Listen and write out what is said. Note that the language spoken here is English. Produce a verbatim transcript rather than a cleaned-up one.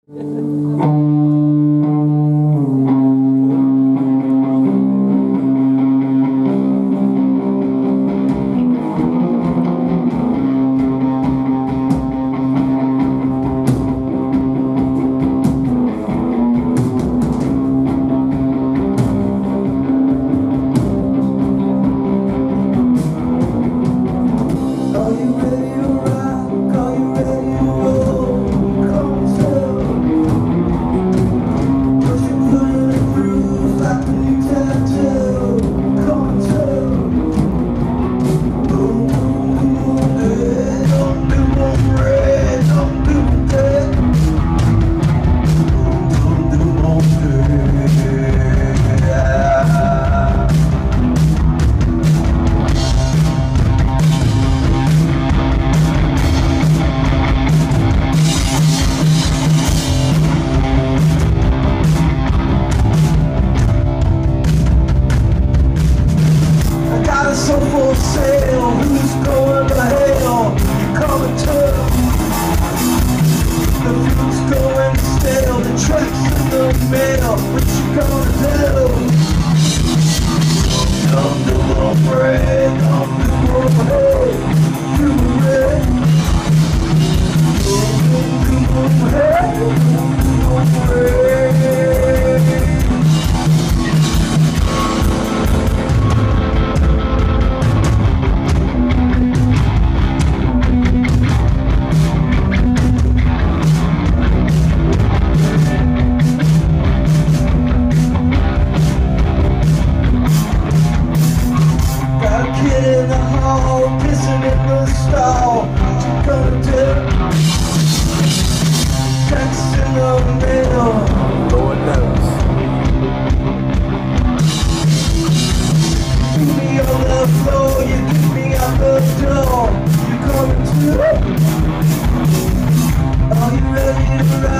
Who's going to hell? Come and tell. The fuel's going stale. The track's in the mail. What you gonna do? Come to my bread. Come to my head. You red. Come to my head. Come to my bread. Pissing in the stall, what you gonna do? Text in the middle, Lord knows. Keep me on the floor, you keep me out the door. You coming too? Are you ready to ride?